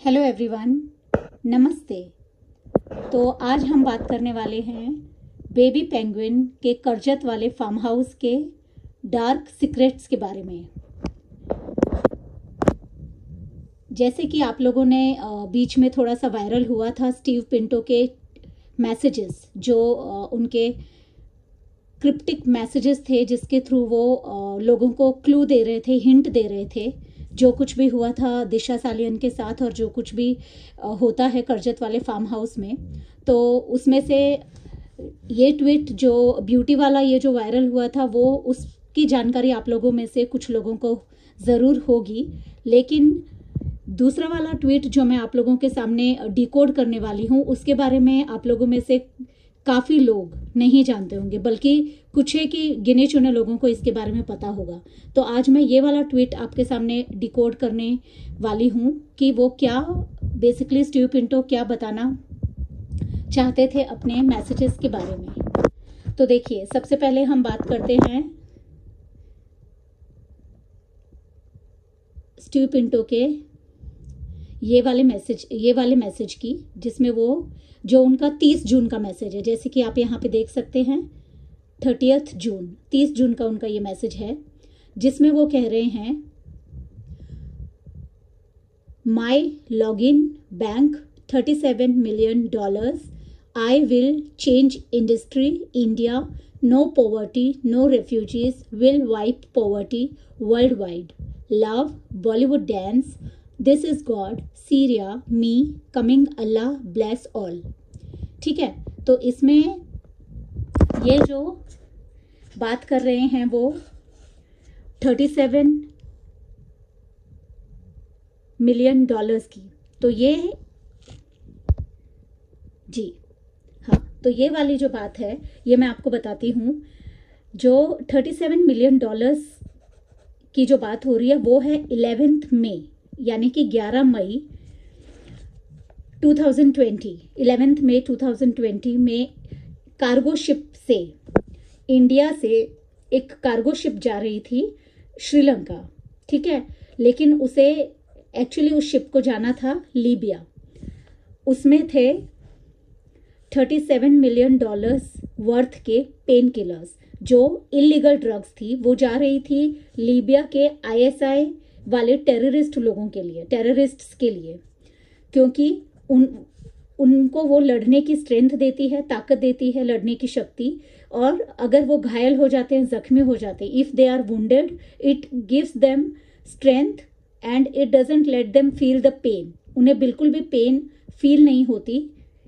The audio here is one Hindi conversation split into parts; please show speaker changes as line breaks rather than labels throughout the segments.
हेलो एवरीवन, नमस्ते। तो आज हम बात करने वाले हैं बेबी पेंगुइन के करजत वाले फार्म हाउस के डार्क सीक्रेट्स के बारे में। जैसे कि आप लोगों ने बीच में थोड़ा सा वायरल हुआ था स्टीव पिंटो के मैसेजेस, जो उनके क्रिप्टिक मैसेजेस थे जिसके थ्रू वो लोगों को क्लू दे रहे थे, हिंट दे रहे थे जो कुछ भी हुआ था दिशा सालियन के साथ और जो कुछ भी होता है करजत वाले फार्म हाउस में। तो उसमें से ये ट्वीट जो ब्यूटी वाला ये जो वायरल हुआ था वो उसकी जानकारी आप लोगों में से कुछ लोगों को ज़रूर होगी, लेकिन दूसरा वाला ट्वीट जो मैं आप लोगों के सामने डिकोड करने वाली हूँ उसके बारे में आप लोगों में से काफ़ी लोग नहीं जानते होंगे, बल्कि कुछ है कि गिने चुने लोगों को इसके बारे में पता होगा। तो आज मैं ये वाला ट्वीट आपके सामने डिकोड करने वाली हूँ कि वो क्या बेसिकली स्टीव पिंटो क्या बताना चाहते थे अपने मैसेजेस के बारे में। तो देखिए, सबसे पहले हम बात करते हैं स्टीव पिंटो के ये वाले मैसेज की, जिसमें वो जो उनका 30 जून का मैसेज है, जैसे कि आप यहाँ पे देख सकते हैं 30 जून का उनका ये मैसेज है, जिसमें वो कह रहे हैं my login bank $37 million, I will change industry India, no poverty no refugees, will wipe poverty world wide, love Bollywood dance, this is God, Syria, me coming, अल्लाह ब्लेस ऑल। ठीक है, तो इसमें ये जो बात कर रहे हैं वो $37 million की। तो ये जी हाँ, तो ये वाली जो बात है ये मैं आपको बताती हूँ। जो $37 million की जो बात हो रही है वो है 11 मई, यानी कि 11 मई 2020, 11 मई 2020 में कार्गो शिप से, इंडिया से एक कार्गो शिप जा रही थी श्रीलंका। ठीक है, लेकिन उसे एक्चुअली उस शिप को जाना था लीबिया। उसमें थे $37 million वर्थ के पेन किलर्स, जो इलीगल ड्रग्स थी। वो जा रही थी लीबिया के ISI वाले टेररिस्ट लोगों के लिए, टेररिस्ट्स के लिए, क्योंकि उनको वो लड़ने की स्ट्रेंथ देती है, ताकत देती है, लड़ने की शक्ति। और अगर वो घायल हो जाते हैं, जख्मी हो जाते हैं, if they are wounded, it gives them strength and it doesn't let them feel the pain. उन्हें बिल्कुल भी पेन फील नहीं होती।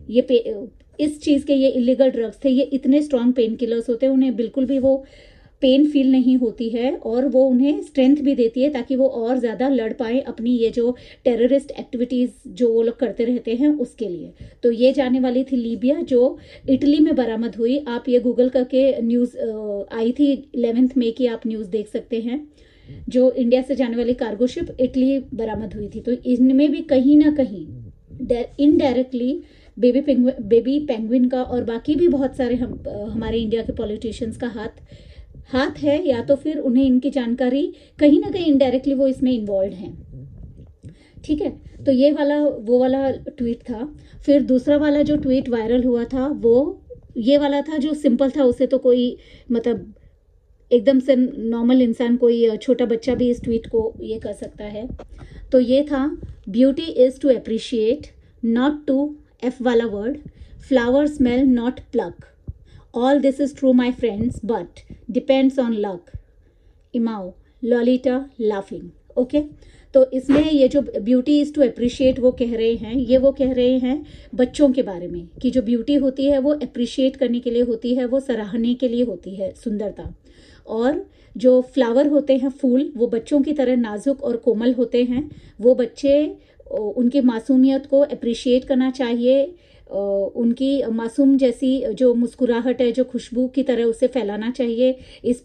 इस चीज़ के ये इलीगल ड्रग्स थे, ये इतने स्ट्रॉन्ग पेन किलर्स होते हैं, उन्हें बिल्कुल भी वो पेन फील नहीं होती है, और वो उन्हें स्ट्रेंथ भी देती है ताकि वो और ज़्यादा लड़ पाए अपनी ये जो टेररिस्ट एक्टिविटीज़ जो वो लोग करते रहते हैं उसके लिए। तो ये जाने वाली थी लीबिया, जो इटली में बरामद हुई। आप ये गूगल करके न्यूज़ आई थी 11 मई की, आप न्यूज़ देख सकते हैं। जो इंडिया से जाने वाली कार्गो शिप इटली बरामद हुई थी। तो इनमें भी कहीं ना कहीं इनडायरेक्टली बेबी पेंगुइन का और बाकी भी बहुत सारे हमारे इंडिया के पॉलिटिशियंस का हाथ है, या तो फिर उन्हें इनकी जानकारी कहीं ना कहीं इनडायरेक्टली वो इसमें इन्वॉल्व हैं। ठीक है, तो ये वो वाला ट्वीट था। फिर दूसरा वाला जो ट्वीट वायरल हुआ था वो ये वाला था, जो सिंपल था। उसे तो कोई मतलब एकदम से नॉर्मल इंसान, कोई छोटा बच्चा भी इस ट्वीट को ये कर सकता है। तो ये था, beauty is to appreciate not to, F वाला word, flower smell not pluck, all this is true my friends but depends on luck, lmao Lolita laughing. Okay, तो इसमें ये जो ब्यूटी इज टू अप्रिशिएट वो कह रहे हैं, ये वो कह रहे हैं बच्चों के बारे में, कि जो ब्यूटी होती है वो अप्रिशिएट करने के लिए होती है, वो सराहने के लिए होती है, सुंदरता। और जो फ्लावर होते हैं, फूल, वो बच्चों की तरह नाजुक और कोमल होते हैं। वो बच्चे, उनकी मासूमियत को अप्रिशिएट करना चाहिए, उनकी मासूम जैसी जो मुस्कुराहट है, जो खुशबू की तरह उसे फैलाना चाहिए इस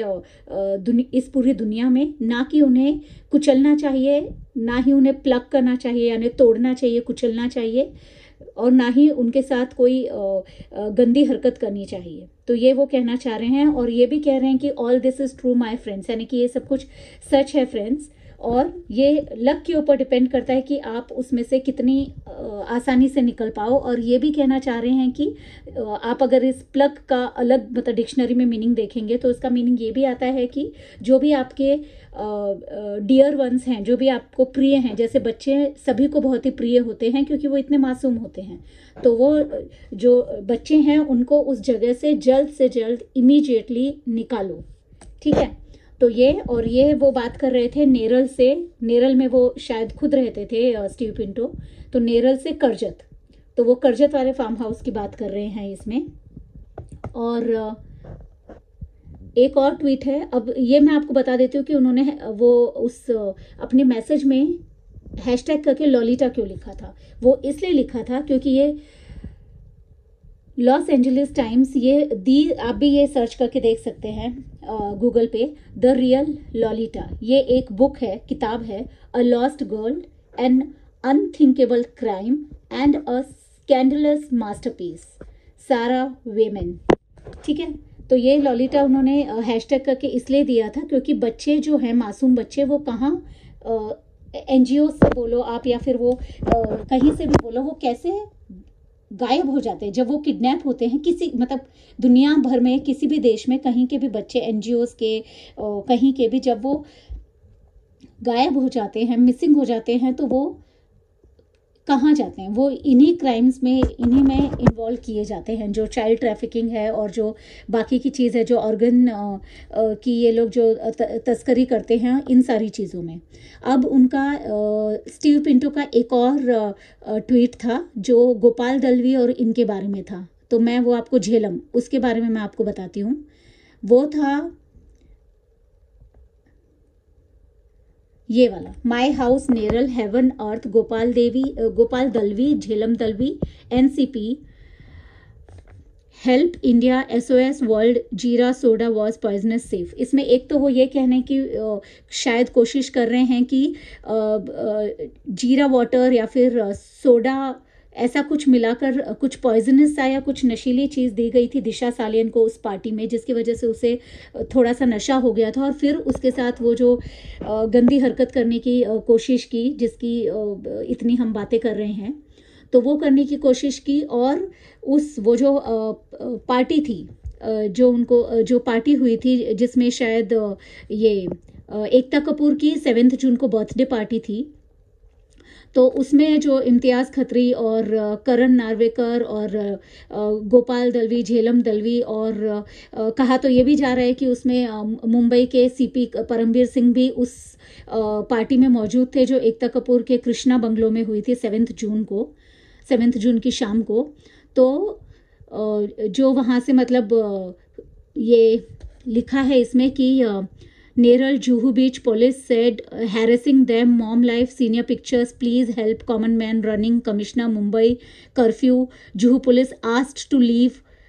पूरी दुनिया में, ना कि उन्हें कुचलना चाहिए, ना ही उन्हें प्लग करना चाहिए यानी तोड़ना चाहिए, कुचलना चाहिए, और ना ही उनके साथ कोई गंदी हरकत करनी चाहिए। तो ये वो कहना चाह रहे हैं। और ये भी कह रहे हैं कि all this is true my friends, यानी कि ये सब कुछ सच है फ्रेंड्स। और ये लक के ऊपर डिपेंड करता है कि आप उसमें से कितनी आसानी से निकल पाओ। और ये भी कहना चाह रहे हैं कि आप अगर इस प्लग का अलग मतलब डिक्शनरी में मीनिंग देखेंगे तो इसका मीनिंग ये भी आता है कि जो भी आपके डियर वंस हैं, जो भी आपको प्रिय हैं, जैसे बच्चे सभी को बहुत ही प्रिय होते हैं क्योंकि वो इतने मासूम होते हैं, तो वो जो बच्चे हैं उनको उस जगह से जल्द इमीडिएटली निकालो। ठीक है, तो ये वो बात कर रहे थे नेरल से। नेरल में वो शायद खुद रहते थे स्टीव पिंटो, तो नेरल से करजत, तो वो करजत वाले फार्म हाउस की बात कर रहे हैं इसमें। और एक और ट्वीट है, अब ये मैं आपको बता देती हूँ कि उन्होंने वो उस अपने मैसेज में हैशटैग करके लॉलिटा क्यों लिखा था। वो इसलिए लिखा था क्योंकि ये लॉस एंजलिस टाइम्स, ये आप भी ये सर्च करके देख सकते हैं गूगल पे, द रियल लॉलिटा, ये एक बुक है, किताब है, a lost girl, an unthinkable crime and a scandalous masterpiece, Sarah Weinman. ठीक है, तो ये लॉलिटा उन्होंने हैशटैग करके इसलिए दिया था क्योंकि बच्चे जो हैं, मासूम बच्चे, वो कहाँ एनजीओ से बोलो आप या फिर वो कहीं से भी बोलो, वो कैसे गायब हो जाते हैं जब वो किडनैप होते हैं। किसी मतलब दुनिया भर में किसी भी देश में कहीं के भी बच्चे एनजीओज के कहीं के भी जब वो गायब हो जाते हैं, मिसिंग हो जाते हैं, तो वो कहाँ जाते हैं? वो इन्हीं क्राइम्स में, इन्हीं में इन्वॉल्व किए जाते हैं, जो चाइल्ड ट्रैफिकिंग है और जो बाकी की चीज़ है, जो ऑर्गन की ये लोग जो तस्करी करते हैं, इन सारी चीज़ों में। अब उनका स्टीव पिंटो का एक और ट्वीट था जो गोपाल दलवी और इनके बारे में था, तो मैं वो आपको झेलम, उसके बारे में मैं आपको बताती हूँ। वो था ये वाला, my house Neral heaven earth Gopal Dalvi Jhelum Dalvi NCP help India SOS world jeera soda was poisonous safe. इसमें एक तो वो ये कहने की शायद कोशिश कर रहे हैं कि जीरा वाटर या फिर सोडा ऐसा कुछ मिलाकर कुछ पॉइजनस सा या कुछ नशीली चीज़ दी गई थी दिशा सालियन को उस पार्टी में, जिसकी वजह से उसे थोड़ा सा नशा हो गया था और फिर उसके साथ वो जो गंदी हरकत करने की कोशिश की, जिसकी इतनी हम बातें कर रहे हैं, तो वो करने की कोशिश की। और वो जो पार्टी थी, जो पार्टी हुई थी जिसमें शायद ये एकता कपूर की 7 जून को बर्थडे पार्टी थी, तो उसमें जो इम्तियाज़ खत्री और करण नार्वेकर और गोपाल दलवी, झेलम दलवी और कहा तो ये भी जा रहा है कि उसमें मुंबई के सीपी परमवीर सिंह भी उस पार्टी में मौजूद थे जो एकता कपूर के कृष्णा बंगलो में हुई थी 7 जून की शाम को। तो जो वहाँ से मतलब ये लिखा है इसमें कि Neral Juhu beach police said harassing them mom life senior pictures please help common man running commissioner Mumbai curfew Juhu police asked to leave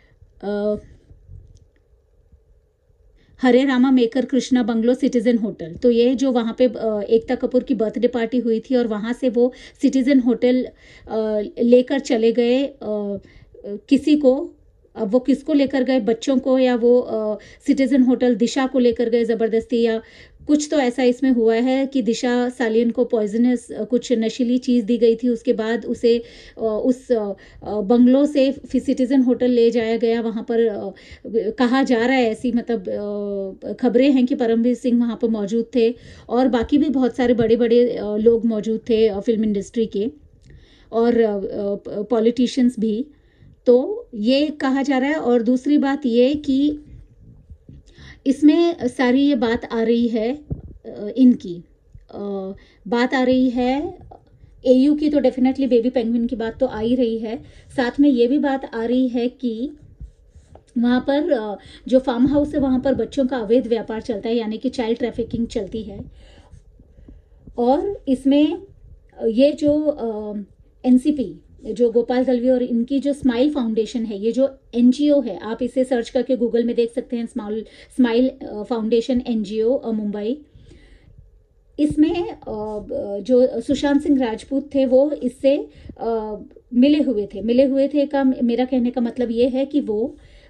Hare Rama maker Krishna bungalow citizen hotel. तो ये जो वहाँ पे एकता कपूर की बर्थडे पार्टी हुई थी और वहाँ से वो सिटीजन होटल लेकर चले गए किसी को। अब वो किसको लेकर गए, बच्चों को, या वो सिटीजन होटल दिशा को लेकर गए ज़बरदस्ती, या कुछ तो ऐसा इसमें हुआ है कि दिशा सालियन को पॉइजनस कुछ नशीली चीज़ दी गई थी। उसके बाद उसे उस बंगलो से फिर सिटीजन होटल ले जाया गया। वहाँ पर कहा जा रहा है, ऐसी मतलब खबरें हैं कि परमवीर सिंह वहाँ पर मौजूद थे और बाकी भी बहुत सारे बड़े बड़े लोग मौजूद थे फिल्म इंडस्ट्री के और पॉलिटिशियंस भी। तो ये कहा जा रहा है। और दूसरी बात ये कि इसमें सारी ये बात आ रही है, इनकी बात आ रही है एयू की, तो डेफिनेटली बेबी पेंगुइन की बात तो आ ही रही है। साथ में ये भी बात आ रही है कि वहाँ पर जो फार्म हाउस है वहाँ पर बच्चों का अवैध व्यापार चलता है, यानी कि चाइल्ड ट्रैफिकिंग चलती है। और इसमें ये जो एनसीपी, जो गोपाल दलवी और इनकी जो स्माइल फाउंडेशन है, ये जो एनजीओ है, आप इसे सर्च करके गूगल में देख सकते हैं, स्माइल फाउंडेशन एनजीओ मुंबई। इसमें जो सुशांत सिंह राजपूत थे वो इससे मिले हुए थे का मेरा कहने का मतलब ये है कि वो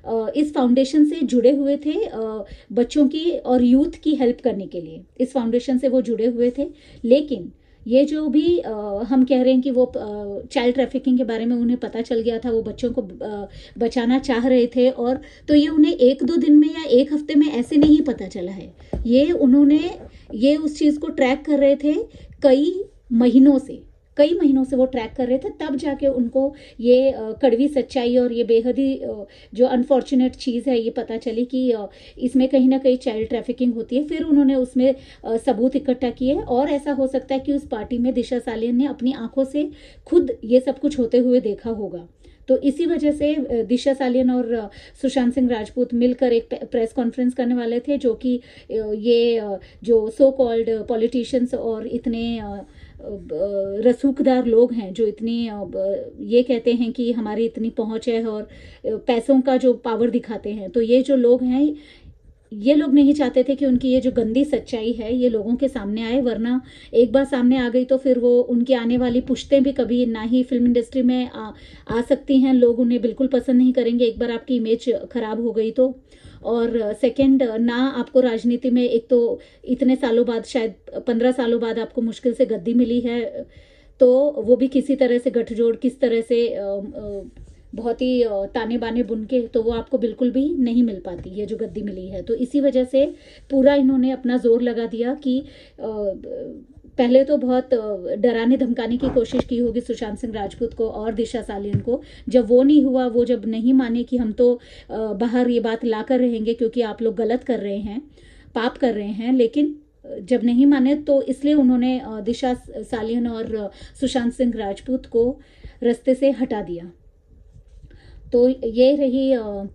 इस फाउंडेशन से जुड़े हुए थे, बच्चों की और यूथ की हेल्प करने के लिए इस फाउंडेशन से वो जुड़े हुए थे। लेकिन ये जो भी हम कह रहे हैं कि वो चाइल्ड ट्रैफिकिंग के बारे में उन्हें पता चल गया था, वो बच्चों को बचाना चाह रहे थे, और तो ये उन्हें 1-2 दिन में या 1 हफ्ते में ऐसे नहीं पता चला है। ये उस चीज़ को ट्रैक कर रहे थे कई महीनों से वो ट्रैक कर रहे थे, तब जाके उनको ये कड़वी सच्चाई और ये बेहद ही जो अनफॉर्चुनेट चीज़ है ये पता चली कि इसमें कहीं ना कहीं चाइल्ड ट्रैफिकिंग होती है। फिर उन्होंने उसमें सबूत इकट्ठा किए, और ऐसा हो सकता है कि उस पार्टी में दिशा सालियन ने अपनी आंखों से खुद ये सब कुछ होते हुए देखा होगा। तो इसी वजह से दिशा सालियन और सुशांत सिंह राजपूत मिलकर एक प्रेस कॉन्फ्रेंस करने वाले थे, जो कि ये जो सो कॉल्ड पॉलिटिशियंस और इतने रसूखदार लोग हैं जो इतनी ये कहते हैं कि हमारी इतनी पहुंच है और पैसों का जो पावर दिखाते हैं, तो ये जो लोग हैं ये लोग नहीं चाहते थे कि उनकी ये जो गंदी सच्चाई है ये लोगों के सामने आए, वरना एक बार सामने आ गई तो फिर वो उनकी आने वाली पुश्तें भी कभी ना ही फिल्म इंडस्ट्री में आ सकती हैं। लोग उन्हें बिल्कुल पसंद नहीं करेंगे एक बार आपकी इमेज खराब हो गई तो। और सेकंड, ना आपको राजनीति में, एक तो इतने सालों बाद, शायद 15 सालों बाद आपको मुश्किल से गद्दी मिली है, तो वो भी किसी तरह से गठजोड़, किस तरह से बहुत ही ताने बाने बुन के, तो वो आपको बिल्कुल भी नहीं मिल पाती ये जो गद्दी मिली है। तो इसी वजह से पूरा इन्होंने अपना जोर लगा दिया कि पहले तो बहुत डराने धमकाने की कोशिश की होगी सुशांत सिंह राजपूत को और दिशा सालियन को। जब वो नहीं हुआ, वो जब नहीं माने कि हम तो बाहर ये बात ला कर रहेंगे क्योंकि आप लोग गलत कर रहे हैं, पाप कर रहे हैं, लेकिन जब नहीं माने तो इसलिए उन्होंने दिशा सालियन और सुशांत सिंह राजपूत को रास्ते से हटा दिया। तो ये रही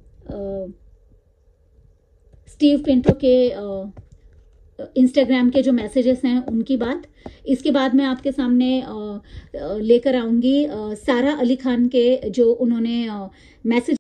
स्टीव पिंटो के इंस्टाग्राम के जो मैसेजेस हैं उनकी बात। इसके बाद मैं आपके सामने लेकर आऊंगी सारा अली खान के जो उन्होंने मैसेज